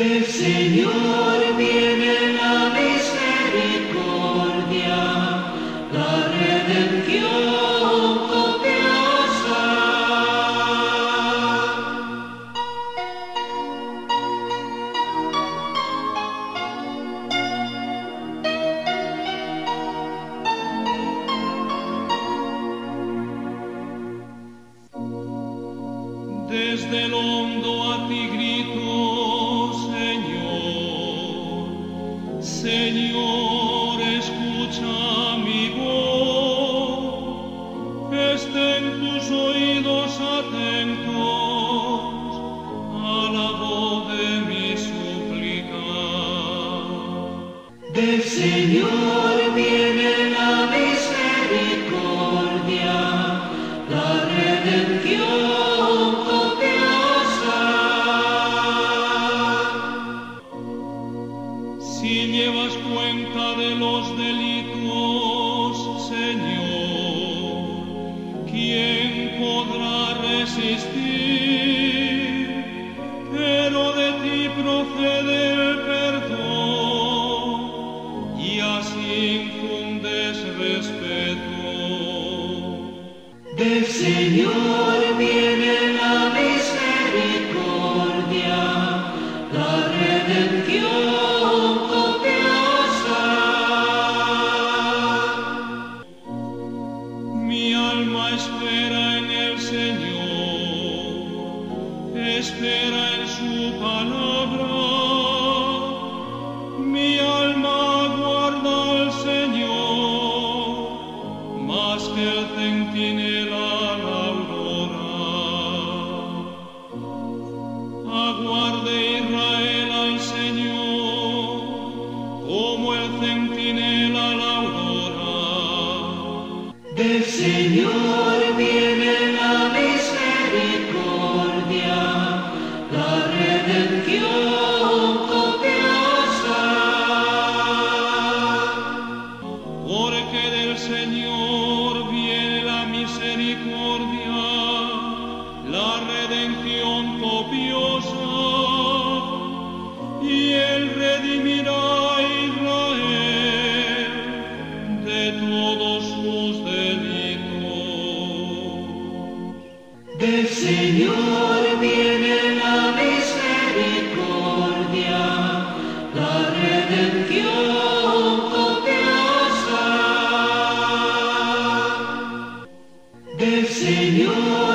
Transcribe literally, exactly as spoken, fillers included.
Del Señor viene la misericordia, la redención copiosa. Desde el hondo a ti grito, Señor, escucha mi voz, estén tus oídos atentos a la voz de mi súplica. Del Señor viene la misericordia, la redención copiosa. Si llevas cuenta de los delitos, Señor, ¿quién podrá resistir? Pero de ti procede el perdón y así infundes respeto. Del Señor viene la misericordia, la redención. Espera en el Señor, espera en su palabra. Mi alma aguarda al Señor, más que el centinela a la aurora. Aguarde Israel al Señor, como el centinela a la aurora. Del Señor viene la misericordia, la redención copiosa. Porque del Señor viene la misericordia, la redención copiosa, y Él redimirá a Israel de todos sus delitos. Del Señor viene la misericordia, la redención copiosa. Del Señor